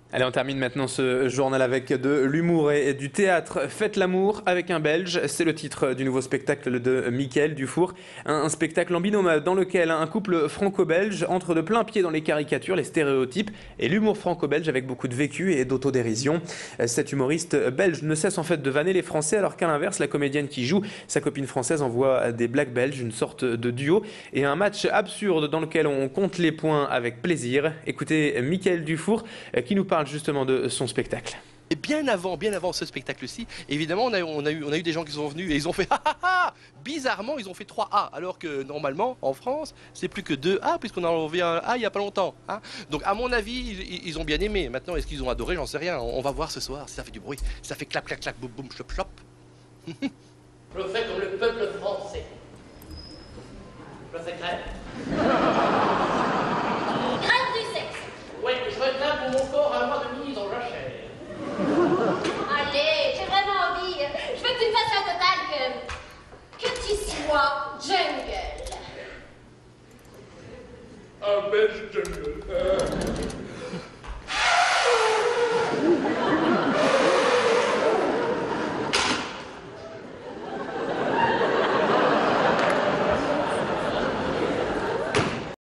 Allez, on termine maintenant ce journal avec de l'humour et du théâtre. Faites l'amour avec un Belge, c'est le titre du nouveau spectacle de Mickaël Dufour. Un spectacle en binôme dans lequel un couple franco-belge entre de plein pied dans les caricatures, les stéréotypes et l'humour franco-belge avec beaucoup de vécu et d'autodérision. Cet humoriste belge ne cesse en fait de vanner les Français alors qu'à l'inverse, la comédienne qui joue, sa copine française, envoie des blagues belges, une sorte de duo et un match absurde dans lequel on compte les points avec plaisir. Écoutez Mickaël Dufour qui nous parle justement de son spectacle. Et bien avant ce spectacle-ci, évidemment, on a eu des gens qui sont venus et ils ont fait ah ah ah. Bizarrement, ils ont fait 3 A, alors que normalement, en France, c'est plus que 2 A, puisqu'on a enlevé un A il n'y a pas longtemps. Hein. Donc, à mon avis, ils ont bien aimé. Maintenant, est-ce qu'ils ont adoré? J'en sais rien. On va voir ce soir si ça fait du bruit. Si ça fait clap, clap, clap, boum, boum, chlop, chlop. Je fais comme le peuple français. Je fais crème. Grâce du sexe. Oui, je réclame pour mon corps un mois de mise en jachère. Allez, j'ai vraiment envie. Je veux que tu me fasses la totale que tu sois jungle. Un belge jungle.